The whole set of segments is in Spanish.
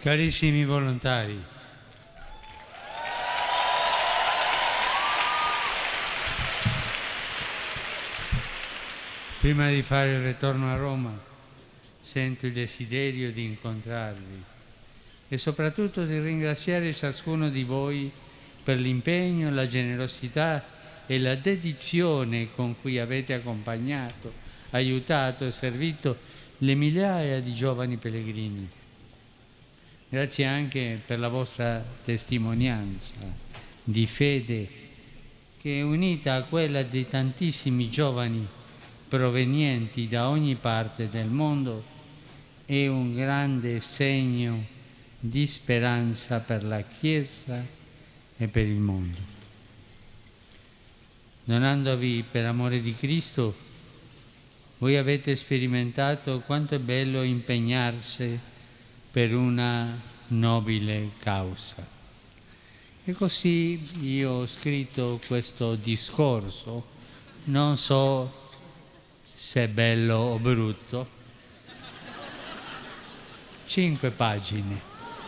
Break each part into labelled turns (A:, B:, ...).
A: Carissimi volontari, prima di fare il ritorno a Roma sento il desiderio di incontrarvi e soprattutto di ringraziare ciascuno di voi per l'impegno, la generosità e la dedizione con cui avete accompagnato, aiutato e servito le migliaia di giovani pellegrini. Grazie anche per la vostra testimonianza di fede che è unita a quella di tantissimi giovani provenienti da ogni parte del mondo è un grande segno di speranza per la Chiesa e per il mondo. Donandovi per amore di Cristo, voi avete sperimentato quanto è bello impegnarsi per una nobile causa. E così io ho scritto questo discorso, non so se è bello o brutto, 5 pagine.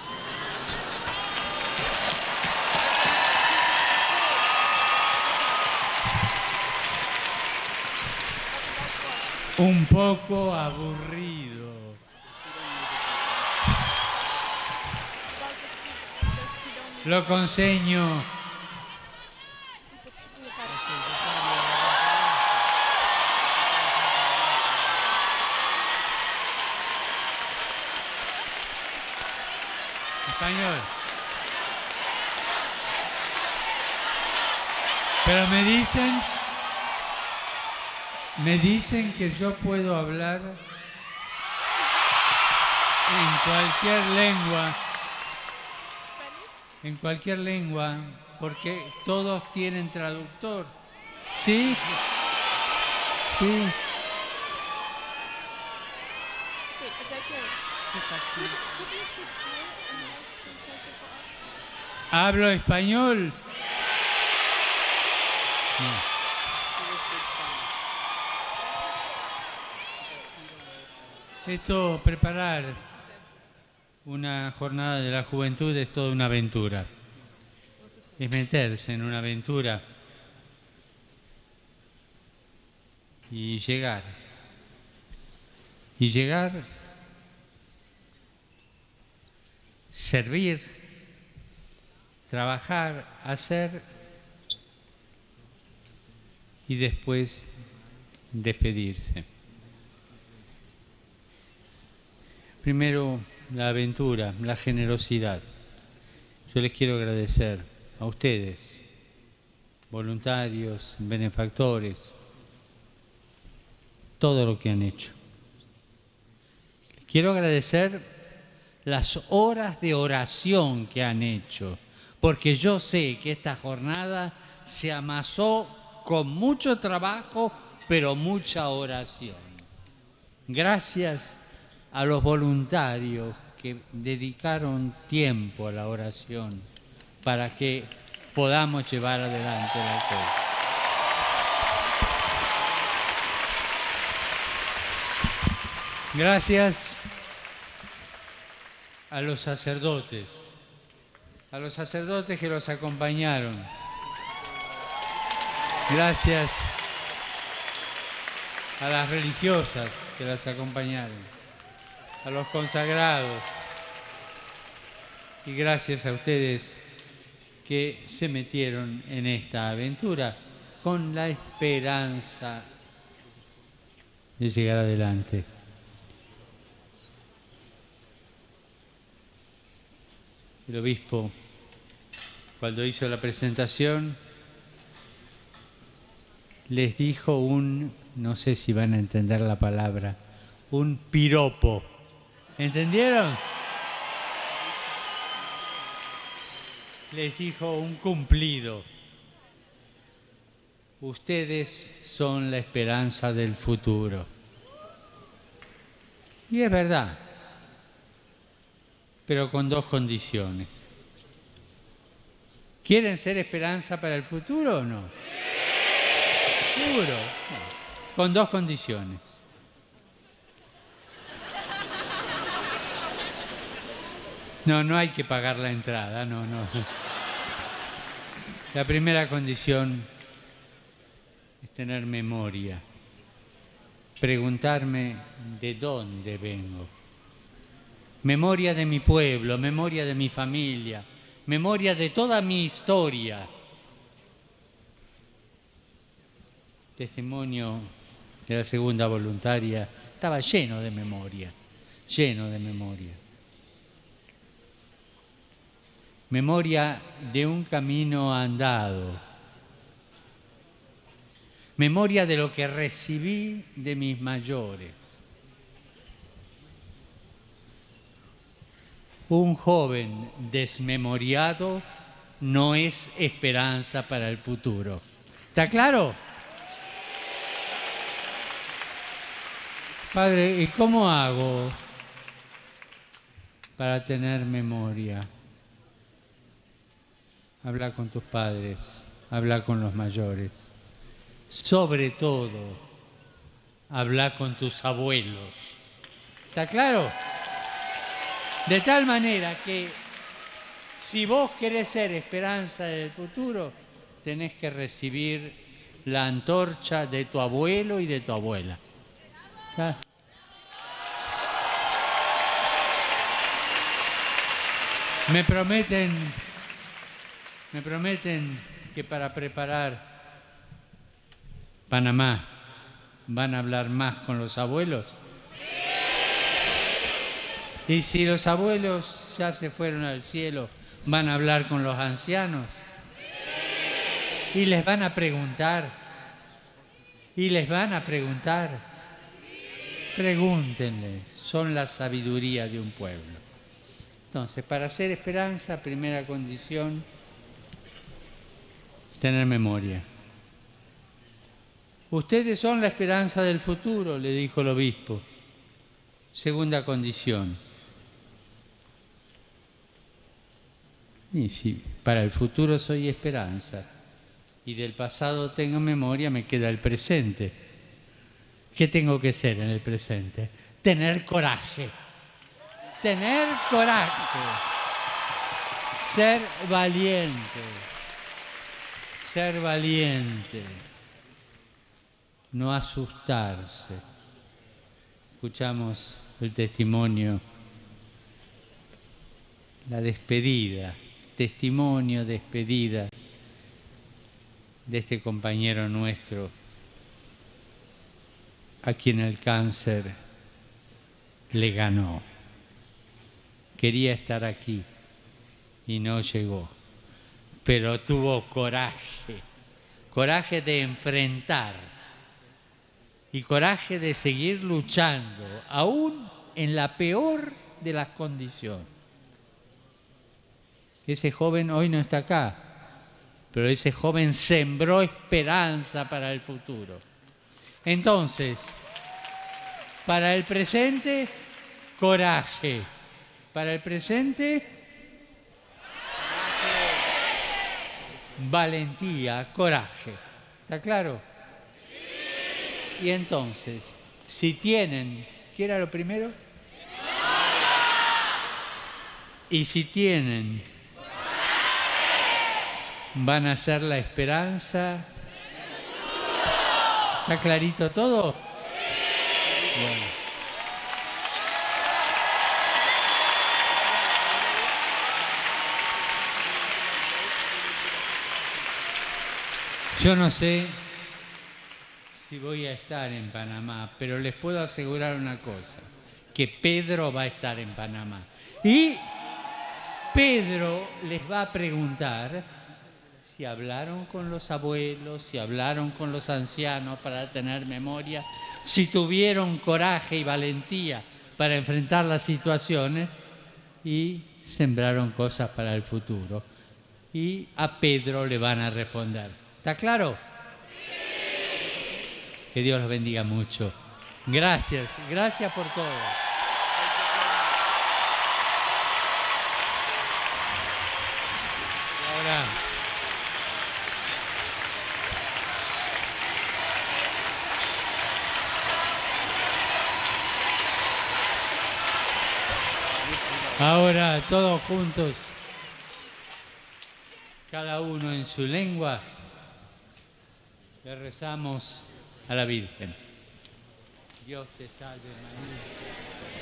A: Un poco aburrido. Lo consegno. Español. Pero me dicen que yo puedo hablar en cualquier lengua, porque todos tienen traductor. ¿Sí? Sí. ¿Hablo español? No. Esto, preparar una jornada de la juventud es toda una aventura. Es meterse en una aventura y llegar. Y llegar, servir, trabajar, hacer y después despedirse. Primero, la aventura, la generosidad. Yo les quiero agradecer a ustedes, voluntarios, benefactores, todo lo que han hecho. Quiero agradecer las horas de oración que han hecho, porque yo sé que esta jornada se amasó con mucho trabajo, pero mucha oración. Gracias a los voluntarios que dedicaron tiempo a la oración para que podamos llevar adelante la cosa. Gracias a los sacerdotes que los acompañaron. Gracias a las religiosas que las acompañaron, a los consagrados, y gracias a ustedes que se metieron en esta aventura con la esperanza de llegar adelante. El obispo, cuando hizo la presentación, les dijo no sé si van a entender la palabra, un piropo. ¿Entendieron? Les dijo un cumplido. Ustedes son la esperanza del futuro. Y es verdad, pero con dos condiciones. ¿Quieren ser esperanza para el futuro o no? Seguro. No. Con dos condiciones. No, no hay que pagar la entrada, no, no. La primera condición es tener memoria, preguntarme de dónde vengo. Memoria de mi pueblo, memoria de mi familia, memoria de toda mi historia. Testimonio de la segunda voluntaria estaba lleno de memoria, lleno de memoria. Memoria de un camino andado. Memoria de lo que recibí de mis mayores. Un joven desmemoriado no es esperanza para el futuro. ¿Está claro? Padre, ¿y cómo hago para tener memoria? Habla con tus padres, habla con los mayores. Sobre todo, habla con tus abuelos. ¿Está claro? De tal manera que si vos querés ser esperanza del futuro, tenés que recibir la antorcha de tu abuelo y de tu abuela. ¿Está? Me prometen que para preparar Panamá van a hablar más con los abuelos. Y si los abuelos ya se fueron al cielo, ¿van a hablar con los ancianos? Y les van a preguntar. Y les van a preguntar. Pregúntenle, son la sabiduría de un pueblo. Entonces, para ser esperanza, primera condición, tener memoria. Ustedes son la esperanza del futuro, le dijo el obispo. Segunda condición. Y si para el futuro soy esperanza y del pasado tengo memoria, me queda el presente. ¿Qué tengo que ser en el presente? Tener coraje. Tener coraje. Ser valiente. Ser valiente. No asustarse. Escuchamos el testimonio, la despedida, testimonio, despedida de este compañero nuestro a quien el cáncer le ganó. Quería estar aquí y no llegó, pero tuvo coraje, coraje de enfrentar y coraje de seguir luchando, aún en la peor de las condiciones. Ese joven hoy no está acá, pero ese joven sembró esperanza para el futuro. Entonces, para el presente, coraje. Para el presente, valentía, coraje. ¿Está claro? Sí. Y entonces, si tienen, ¿qué era lo primero? Y si tienen, van a ser la esperanza. ¿Está clarito todo? Bueno. Yo no sé si voy a estar en Panamá, pero les puedo asegurar una cosa, que Pedro va a estar en Panamá. Y Pedro les va a preguntar si hablaron con los abuelos, si hablaron con los ancianos para tener memoria, si tuvieron coraje y valentía para enfrentar las situaciones y sembraron cosas para el futuro. Y a Pedro le van a responder. ¿Está claro? Sí. Que Dios los bendiga mucho. Gracias, gracias por todo. Y ahora, Ahora todos juntos, cada uno en su lengua, le rezamos a la Virgen. Dios te salve María.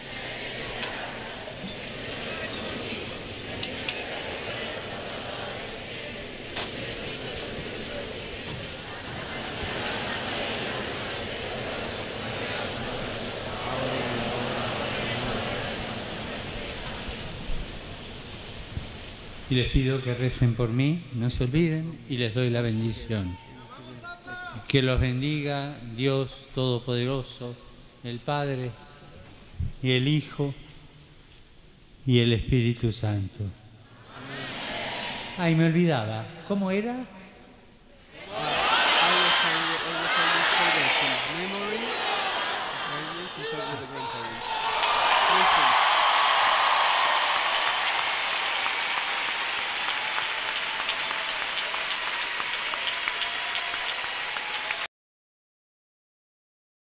A: Y les pido que recen por mí, no se olviden, y les doy la bendición. Que los bendiga Dios Todopoderoso, el Padre, y el Hijo, y el Espíritu Santo. Ay, me olvidaba. ¿Cómo era?